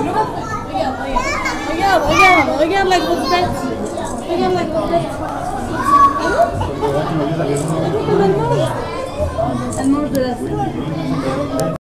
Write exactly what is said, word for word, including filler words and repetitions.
Regarde, regarde, regarde la grosse tête. Regarde la grosse tête. Ah bon? Elle mange de la